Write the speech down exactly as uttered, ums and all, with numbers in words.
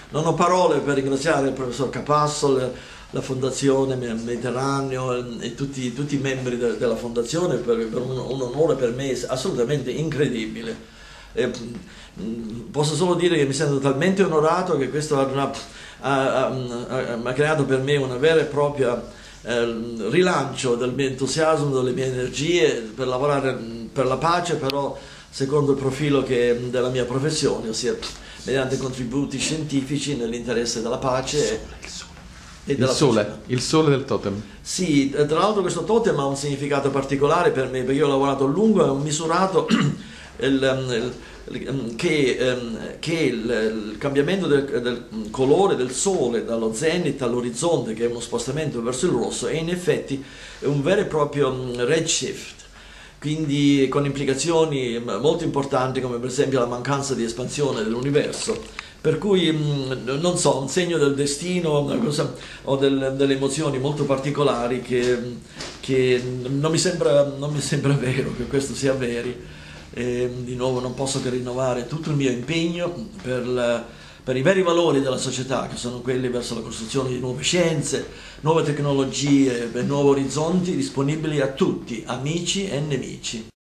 non ho parole per ringraziare il professor Capasso, la Fondazione Mediterraneo e tutti, tutti i membri de, della Fondazione per, per un, un onore per me assolutamente incredibile. E, posso solo dire che mi sento talmente onorato che questo ha, ha, ha, ha creato per me una vera e propria eh, rilancio del mio entusiasmo, delle mie energie per lavorare per la pace, però secondo il profilo che, della mia professione, ossia mediante contributi scientifici nell'interesse della pace. Il sole, il sole del totem. Sì, tra l'altro questo totem ha un significato particolare per me, perché io ho lavorato a lungo e ho misurato il, il, che, che il, il cambiamento del, del colore del sole dallo zenith all'orizzonte, che è uno spostamento verso il rosso, è in effetti un vero e proprio redshift, quindi con implicazioni molto importanti come per esempio la mancanza di espansione dell'universo. Per cui, non so, un segno del destino, una cosa, o del, delle emozioni molto particolari che, che non, mi sembra, non mi sembra vero che questo sia vero. E, di nuovo non posso che rinnovare tutto il mio impegno per, la, per i veri valori della società, che sono quelli verso la costruzione di nuove scienze, nuove tecnologie, nuovi orizzonti disponibili a tutti, amici e nemici.